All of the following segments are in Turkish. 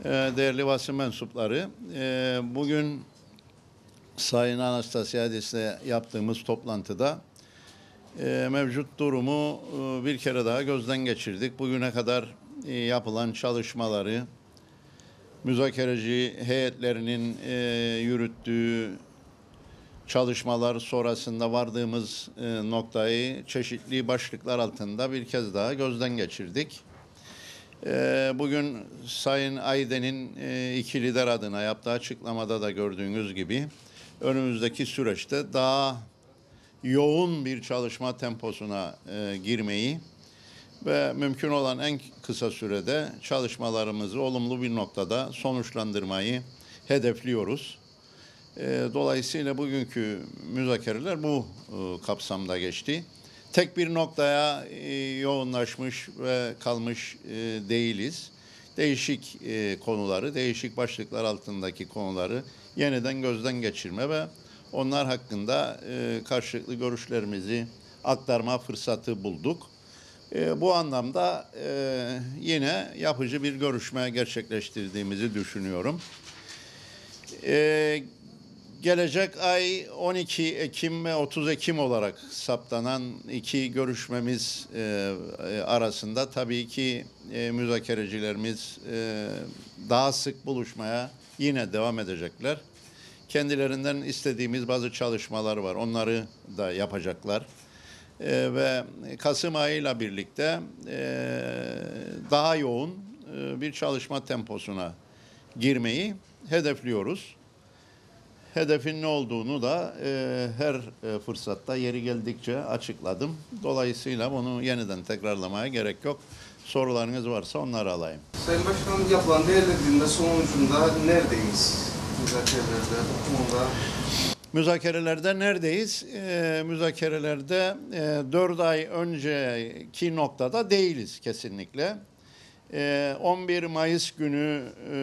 Değerli basın mensupları, bugün Sayın Anastasiadis'le yaptığımız toplantıda mevcut durumu bir kere daha gözden geçirdik. Bugüne kadar yapılan çalışmaları, müzakereci heyetlerinin yürüttüğü çalışmalar sonrasında vardığımız noktayı çeşitli başlıklar altında bir kez daha gözden geçirdik. Bugün Sayın Ayden'in iki lider adına yaptığı açıklamada da gördüğünüz gibi önümüzdeki süreçte daha yoğun bir çalışma temposuna girmeyi ve mümkün olan en kısa sürede çalışmalarımızı olumlu bir noktada sonuçlandırmayı hedefliyoruz. Dolayısıyla bugünkü müzakereler bu kapsamda geçti. Tek bir noktaya yoğunlaşmış ve kalmış değiliz. Değişik konuları, değişik başlıklar altındaki konuları yeniden gözden geçirme ve onlar hakkında karşılıklı görüşlerimizi aktarma fırsatı bulduk. Bu anlamda yine yapıcı bir görüşme gerçekleştirdiğimizi düşünüyorum. Gelecek ay 12 Ekim ve 30 Ekim olarak saptanan iki görüşmemiz arasında tabii ki müzakerecilerimiz daha sık buluşmaya yine devam edecekler. Kendilerinden istediğimiz bazı çalışmalar var. Onları da yapacaklar. Ve Kasım ayıyla birlikte daha yoğun bir çalışma temposuna girmeyi hedefliyoruz. Hedefin ne olduğunu da her fırsatta yeri geldikçe açıkladım. Dolayısıyla bunu yeniden tekrarlamaya gerek yok. Sorularınız varsa onları alayım. Sayın Başkanım, yapılan değerlendirme sonucunda neredeyiz müzakerelerde, bu konuda? Müzakerelerde neredeyiz? Müzakerelerde 4 ay önceki noktada değiliz kesinlikle. 11 Mayıs günü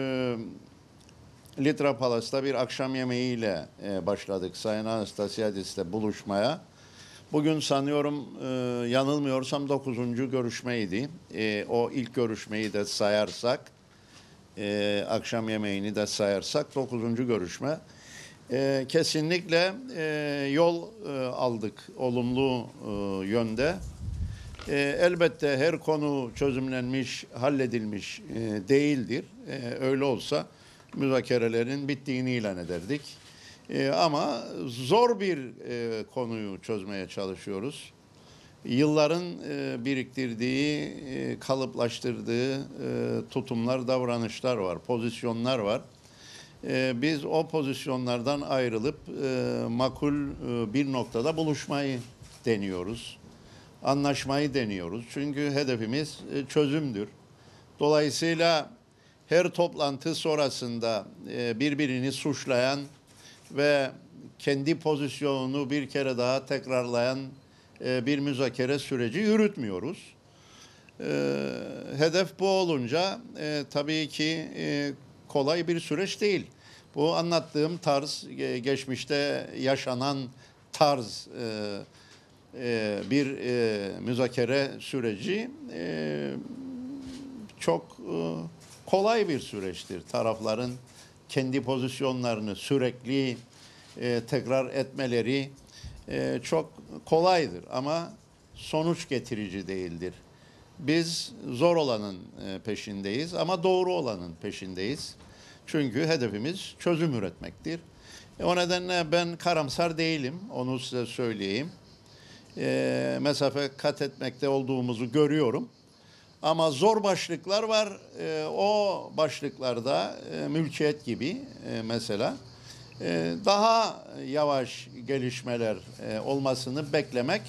Litra Palas'ta bir akşam yemeğiyle başladık Sayın Anastasiadis'le buluşmaya. Bugün sanıyorum yanılmıyorsam 9. görüşmeydi. O ilk görüşmeyi de sayarsak, akşam yemeğini de sayarsak 9. görüşme. Kesinlikle yol aldık olumlu yönde. Elbette her konu çözümlenmiş, halledilmiş değildir. Öyle olsa müzakerelerin bittiğini ilan ederdik. Ama zor bir konuyu çözmeye çalışıyoruz. Yılların biriktirdiği, kalıplaştırdığı tutumlar, davranışlar var, pozisyonlar var. Biz o pozisyonlardan ayrılıp makul bir noktada buluşmayı deniyoruz. Anlaşmayı deniyoruz. Çünkü hedefimiz çözümdür. Dolayısıyla her toplantı sonrasında birbirini suçlayan ve kendi pozisyonunu bir kere daha tekrarlayan bir müzakere süreci yürütmüyoruz. Hedef bu olunca tabii ki kolay bir süreç değil. Bu anlattığım tarz, geçmişte yaşanan tarz bir müzakere süreci çok kolay bir süreçtir. Tarafların kendi pozisyonlarını sürekli tekrar etmeleri çok kolaydır ama sonuç getirici değildir. Biz zor olanın peşindeyiz ama doğru olanın peşindeyiz. Çünkü hedefimiz çözüm üretmektir. O nedenle ben karamsar değilim, onu size söyleyeyim. Mesafe kat etmekte olduğumuzu görüyorum. Ama zor başlıklar var. O başlıklarda mülkiyet gibi mesela daha yavaş gelişmeler olmasını beklemek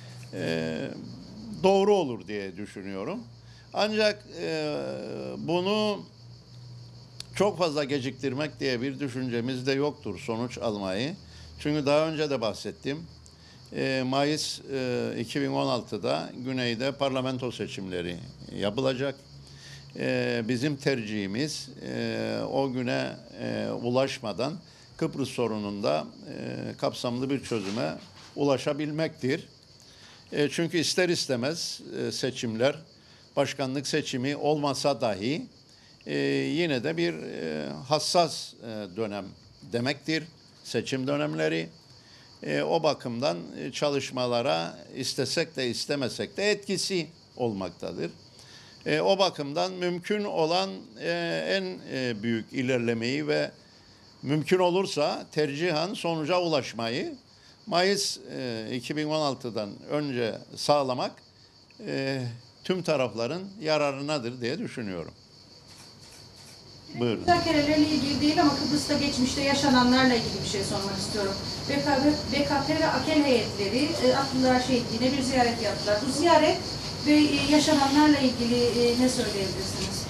doğru olur diye düşünüyorum. Ancak bunu çok fazla geciktirmek diye bir düşüncemiz de yoktur sonuç almayı. Çünkü daha önce de bahsettim. Mayıs 2016'da Güney'de parlamento seçimleri yapılacak. Bizim tercihimiz o güne ulaşmadan Kıbrıs sorununda kapsamlı bir çözüme ulaşabilmektir. Çünkü ister istemez seçimler, başkanlık seçimi olmasa dahi yine de bir hassas dönem demektir. Seçim dönemleri. O bakımdan çalışmalara istesek de istemesek de etkisi olmaktadır. O bakımdan mümkün olan en büyük ilerlemeyi ve mümkün olursa tercihen sonuca ulaşmayı Mayıs 2016'dan önce sağlamak tüm tarafların yararınadır diye düşünüyorum. Buyurun. Müzakerelerle ilgili değil ama Kıbrıs'ta geçmişte yaşananlarla ilgili bir şey sormak istiyorum. BKP ve AKEL heyetleri Abdullah Şehitliği'ne bir ziyaret yaptılar. Bu ziyaret ve yaşananlarla ilgili ne söyleyebilirsiniz?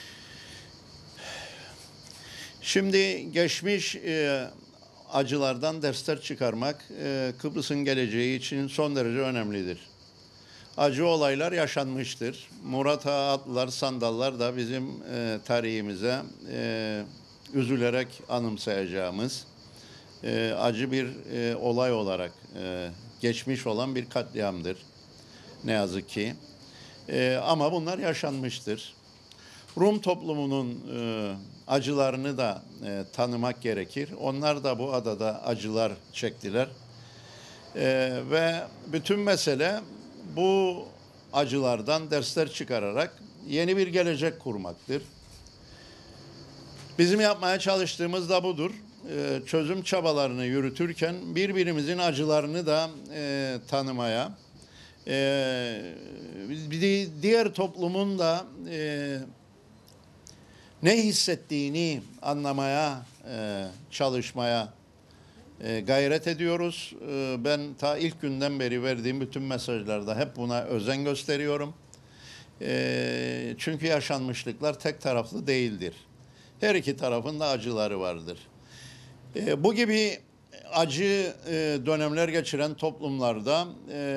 Şimdi geçmiş acılardan dersler çıkarmak Kıbrıs'ın geleceği için son derece önemlidir. Acı olaylar yaşanmıştır. Murat Ağa atlılar, sandallar da bizim tarihimize üzülerek anımsayacağımız acı bir olay olarak geçmiş olan bir katliamdır. Ne yazık ki. Ama bunlar yaşanmıştır. Rum toplumunun acılarını da tanımak gerekir. Onlar da bu adada acılar çektiler. Ve bütün mesele bu acılardan dersler çıkararak yeni bir gelecek kurmaktır. Bizim yapmaya çalıştığımız da budur. Çözüm çabalarını yürütürken birbirimizin acılarını da tanımaya, diğer toplumun da ne hissettiğini anlamaya, çalışmaya gayret ediyoruz. Ben ta ilk günden beri verdiğim bütün mesajlarda hep buna özen gösteriyorum. Çünkü yaşanmışlıklar tek taraflı değildir. Her iki tarafın da acıları vardır. Bu gibi acı dönemler geçiren toplumlarda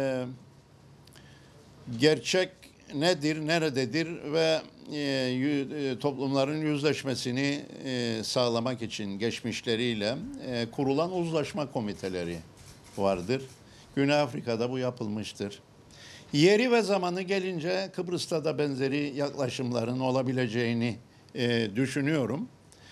gerçek nedir, nerededir ve toplumların yüzleşmesini sağlamak için geçmişleriyle kurulan uzlaşma komiteleri vardır. Güney Afrika'da bu yapılmıştır. Yeri ve zamanı gelince Kıbrıs'ta da benzeri yaklaşımların olabileceğini düşünüyorum.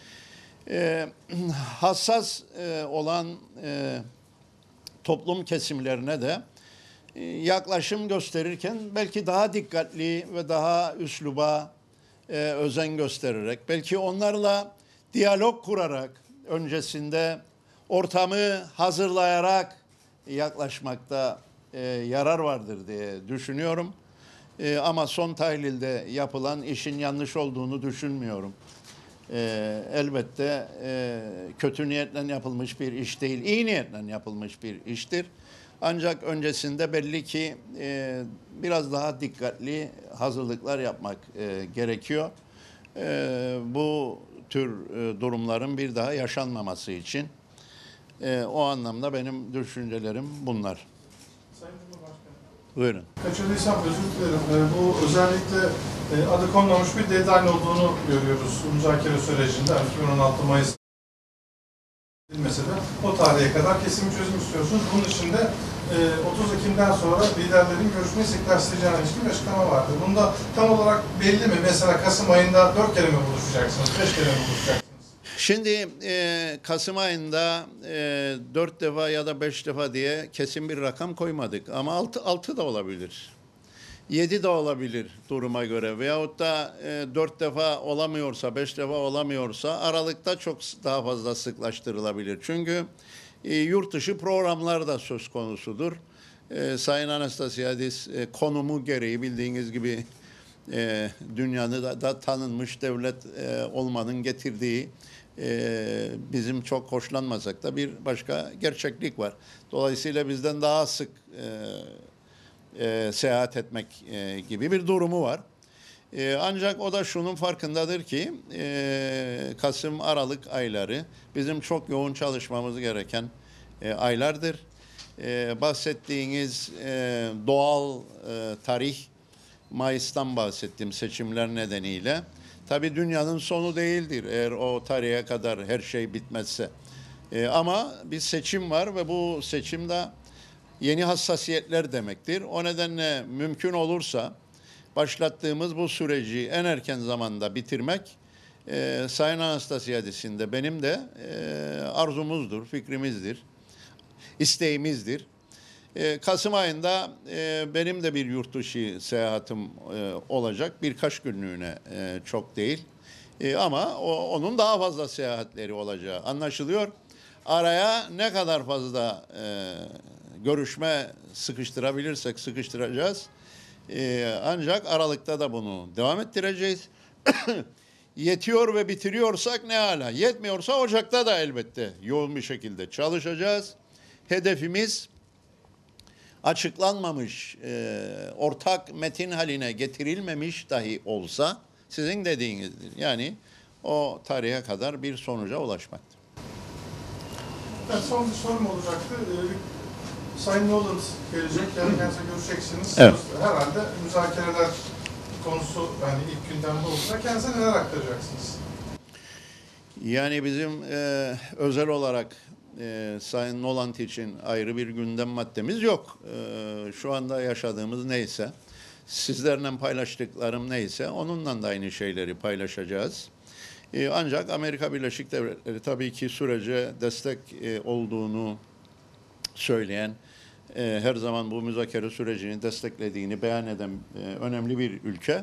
Hassas olan toplum kesimlerine de yaklaşım gösterirken belki daha dikkatli ve daha üsluba özen göstererek, belki onlarla diyalog kurarak, öncesinde ortamı hazırlayarak yaklaşmakta yarar vardır diye düşünüyorum. Ama son tahlilde yapılan işin yanlış olduğunu düşünmüyorum. Elbette kötü niyetle yapılmış bir iş değil, iyi niyetle yapılmış bir iştir. Ancak öncesinde belli ki biraz daha dikkatli hazırlıklar yapmak gerekiyor. Bu tür durumların bir daha yaşanmaması için. O anlamda benim düşüncelerim bunlar. Sayın Cumhurbaşkanım. Buyurun. Kaçırdıysam özür dilerim. Bu özellikle adı konmamış bir deadline olduğunu görüyoruz müzakere sürecinde. 2016 Mayıs mesela o tarihe kadar kesin bir çözüm istiyorsunuz. Bunun için de 30 Ekim'den sonra liderlerin görüşmeyi sıklaştıracağına ilişkin bir açıklama vardı. Bunda tam olarak belli mi? Mesela Kasım ayında 4 kere mi buluşacaksınız? 5 kere mi buluşacaksınız? Şimdi Kasım ayında 4 defa ya da 5 defa diye kesin bir rakam koymadık. Ama 6 da olabilir. 7 de olabilir duruma göre. Veyahut da 4 defa olamıyorsa, 5 defa olamıyorsa aralıkta çok daha fazla sıklaştırılabilir. Çünkü yurt dışı programlar da söz konusudur. Sayın Anastasiadis konumu gereği bildiğiniz gibi dünyanın da tanınmış devlet olmanın getirdiği bizim çok hoşlanmasak da bir başka gerçeklik var. Dolayısıyla bizden daha sık seyahat etmek gibi bir durumu var. Ancak o da şunun farkındadır ki Kasım-Aralık ayları bizim çok yoğun çalışmamız gereken aylardır. Bahsettiğiniz doğal tarih, Mayıs'tan bahsettim seçimler nedeniyle. Tabii dünyanın sonu değildir eğer o tarihe kadar her şey bitmezse. Ama bir seçim var ve bu seçimde yeni hassasiyetler demektir. O nedenle mümkün olursa başlattığımız bu süreci en erken zamanda bitirmek Sayın Anastasiadis'in de benim de arzumuzdur, fikrimizdir, isteğimizdir. Kasım ayında benim de bir yurt dışı seyahatim olacak. Birkaç günlüğüne çok değil. Ama onun daha fazla seyahatleri olacağı anlaşılıyor. Araya ne kadar fazla görüşme sıkıştırabilirsek sıkıştıracağız. Ancak Aralık'ta da bunu devam ettireceğiz. Yetiyor ve bitiriyorsak ne hala. Yetmiyorsa Ocak'ta da elbette yoğun bir şekilde çalışacağız. Hedefimiz açıklanmamış, ortak metin haline getirilmemiş dahi olsa sizin dediğinizdir. Yani o tarihe kadar bir sonuca ulaşmaktır. Evet, son bir sorum olacaktı. Sayın Nolan gelecek, yani kendisiyle görüşeceksiniz. Evet. Herhalde müzakereler konusu yani ilk gündemde olsa kendisine neler aktaracaksınız? Yani bizim özel olarak Sayın Noland için ayrı bir gündem maddemiz yok. Şu anda yaşadığımız neyse, sizlerle paylaştıklarım neyse onunla da aynı şeyleri paylaşacağız. Ancak Amerika Birleşik Devletleri tabii ki sürece destek olduğunu söyleyen, her zaman bu müzakere sürecini desteklediğini beyan eden önemli bir ülke.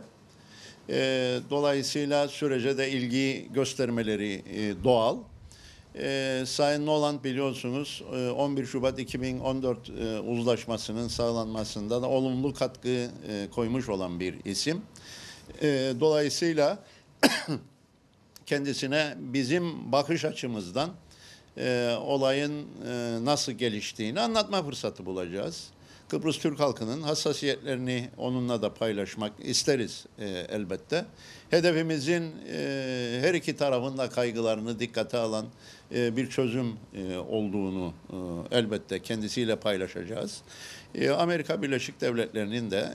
Dolayısıyla sürece de ilgi göstermeleri doğal. Sayın Noland biliyorsunuz 11 Şubat 2014 uzlaşmasının sağlanmasında da olumlu katkı koymuş olan bir isim. Dolayısıyla kendisine bizim bakış açımızdan olayın nasıl geliştiğini anlatma fırsatı bulacağız. Kıbrıs Türk halkının hassasiyetlerini onunla da paylaşmak isteriz elbette. Hedefimizin her iki tarafın da kaygılarını dikkate alan bir çözüm olduğunu elbette kendisiyle paylaşacağız. Amerika Birleşik Devletleri'nin de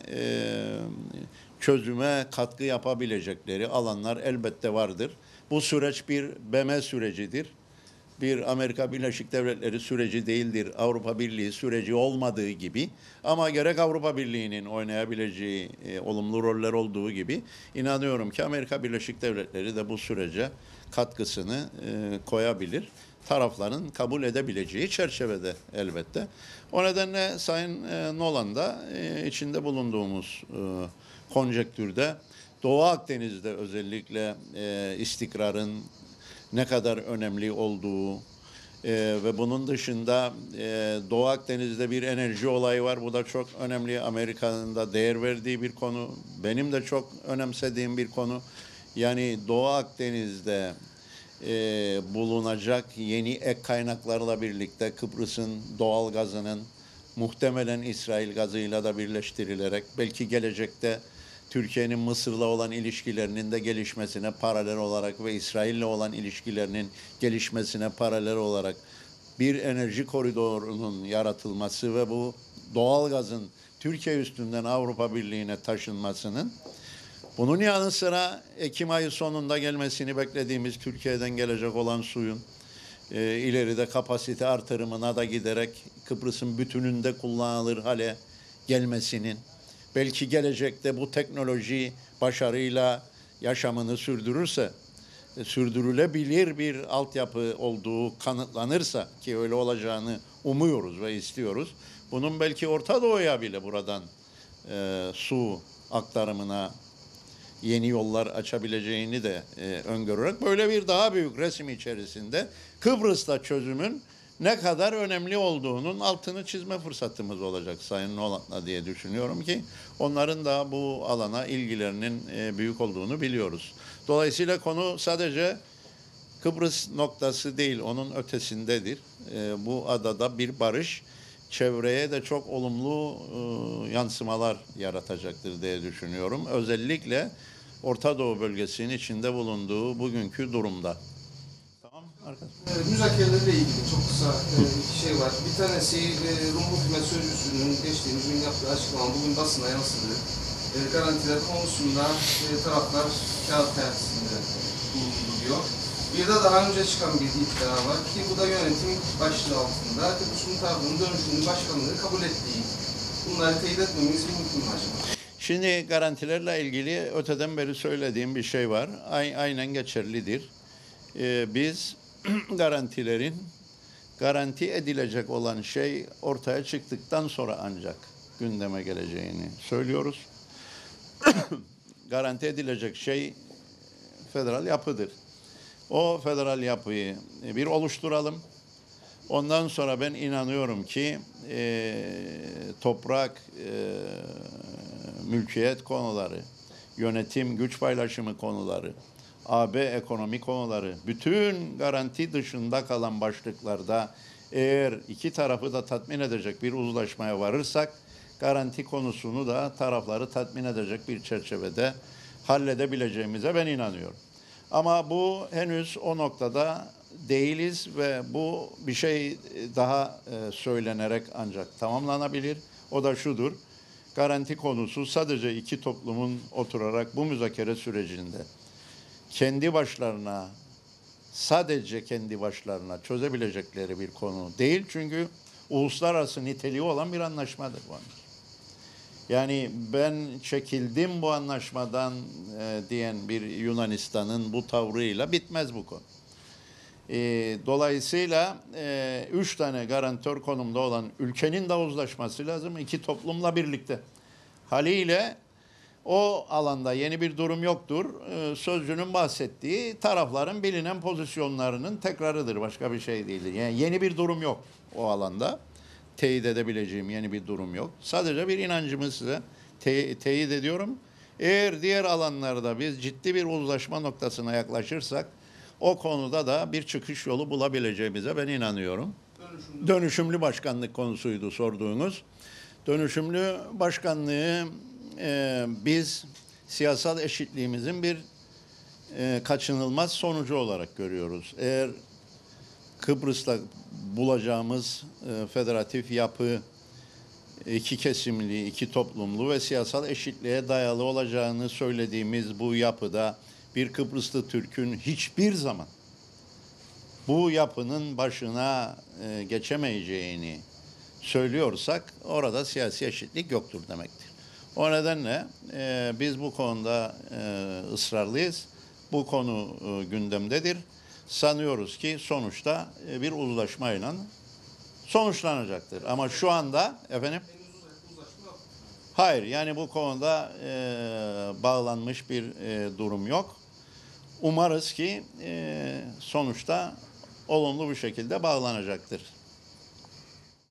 çözüme katkı yapabilecekleri alanlar elbette vardır. Bu süreç bir BM sürecidir. Bir Amerika Birleşik Devletleri süreci değildir, Avrupa Birliği süreci olmadığı gibi. Ama gerek Avrupa Birliği'nin oynayabileceği olumlu roller olduğu gibi inanıyorum ki Amerika Birleşik Devletleri de bu sürece katkısını koyabilir. Tarafların kabul edebileceği çerçevede elbette. O nedenle Sayın Nolan da içinde bulunduğumuz konjektürde Doğu Akdeniz'de özellikle istikrarın ne kadar önemli olduğu ve bunun dışında Doğu Akdeniz'de bir enerji olayı var. Bu da çok önemli. Amerika'nın da değer verdiği bir konu. Benim de çok önemsediğim bir konu. Yani Doğu Akdeniz'de bulunacak yeni ek kaynaklarla birlikte Kıbrıs'ın doğal gazının muhtemelen İsrail gazıyla da birleştirilerek belki gelecekte Türkiye'nin Mısır'la olan ilişkilerinin de gelişmesine paralel olarak ve İsrail'le olan ilişkilerinin gelişmesine paralel olarak bir enerji koridorunun yaratılması ve bu doğalgazın Türkiye üstünden Avrupa Birliği'ne taşınmasının bunun yanı sıra Ekim ayı sonunda gelmesini beklediğimiz Türkiye'den gelecek olan suyun ileride kapasite artırımına da giderek Kıbrıs'ın bütününde kullanılır hale gelmesinin belki gelecekte bu teknoloji başarıyla yaşamını sürdürürse, sürdürülebilir bir altyapı olduğu kanıtlanırsa ki öyle olacağını umuyoruz ve istiyoruz. Bunun belki Orta Doğu'ya bile buradan su aktarımına yeni yollar açabileceğini de öngörerek böyle bir daha büyük resim içerisinde Kıbrıs'ta çözümün ne kadar önemli olduğunun altını çizme fırsatımız olacak Sayın Noland'la diye düşünüyorum ki onların da bu alana ilgilerinin büyük olduğunu biliyoruz. Dolayısıyla konu sadece Kıbrıs noktası değil, onun ötesindedir. Bu adada bir barış çevreye de çok olumlu yansımalar yaratacaktır diye düşünüyorum. Özellikle Orta Doğu bölgesinin içinde bulunduğu bugünkü durumda. Müzakerelerle ilgili çok kısa iki şey var. Bir tanesi Rum Hükümet Sözcüsü'nün geçtiğimiz gün yaptığı açıklama bugün basına yansıdı. Garantiler konusunda taraflar kağıt tersinde bulundu diyor. Bir de daha önce çıkan bir iddia var ki bu da yönetim başlığı altında Kıbrıs Rum tarafının dönüşümünün başkanlığı kabul ettiği. Bunları teyit etmemiz mümkün mü acaba? Şimdi garantilerle ilgili öteden beri söylediğim bir şey var. Aynen geçerlidir. Biz garanti edilecek olan şey ortaya çıktıktan sonra ancak gündeme geleceğini söylüyoruz. Garanti edilecek şey federal yapıdır. O federal yapıyı bir oluşturalım. Ondan sonra ben inanıyorum ki toprak, mülkiyet konuları, yönetim, güç paylaşımı konuları, AB ekonomi konuları, bütün garanti dışında kalan başlıklarda eğer iki tarafı da tatmin edecek bir uzlaşmaya varırsak, garanti konusunu da tarafları tatmin edecek bir çerçevede halledebileceğimize ben inanıyorum. Ama bu henüz o noktada değiliz ve bu bir şey daha söylenerek ancak tamamlanabilir. O da şudur: garanti konusu sadece iki toplumun oturarak bu müzakere sürecinde sadece kendi başlarına çözebilecekleri bir konu değil. Çünkü uluslararası niteliği olan bir anlaşmadır bu anlaşma. Yani ben çekildim bu anlaşmadan diyen bir Yunanistan'ın bu tavrıyla bitmez bu konu. Dolayısıyla 3 tane garantör konumda olan ülkenin de uzlaşması lazım iki toplumla birlikte. Haliyle o alanda yeni bir durum yoktur. Sözcünün bahsettiği tarafların bilinen pozisyonlarının tekrarıdır. Başka bir şey değildir. Yani yeni bir durum yok o alanda. Teyit edebileceğim yeni bir durum yok. Sadece bir inancımı size teyit ediyorum. Eğer diğer alanlarda biz ciddi bir uzlaşma noktasına yaklaşırsak o konuda da bir çıkış yolu bulabileceğimize ben inanıyorum. Dönüşümlü başkanlık konusuydu sorduğunuz. Dönüşümlü başkanlığı biz siyasal eşitliğimizin bir kaçınılmaz sonucu olarak görüyoruz. Eğer Kıbrıs'ta bulacağımız federatif yapı iki kesimli, iki toplumlu ve siyasal eşitliğe dayalı olacağını söylediğimiz bu yapıda bir Kıbrıslı Türk'ün hiçbir zaman bu yapının başına geçemeyeceğini söylüyorsak orada siyasi eşitlik yoktur demektir. O nedenle biz bu konuda ısrarlıyız. Bu konu gündemdedir. Sanıyoruz ki sonuçta bir uzlaşmayla sonuçlanacaktır. Ama şu anda efendim hayır, yani bu konuda bağlanmış bir durum yok. Umarız ki sonuçta olumlu bir şekilde bağlanacaktır.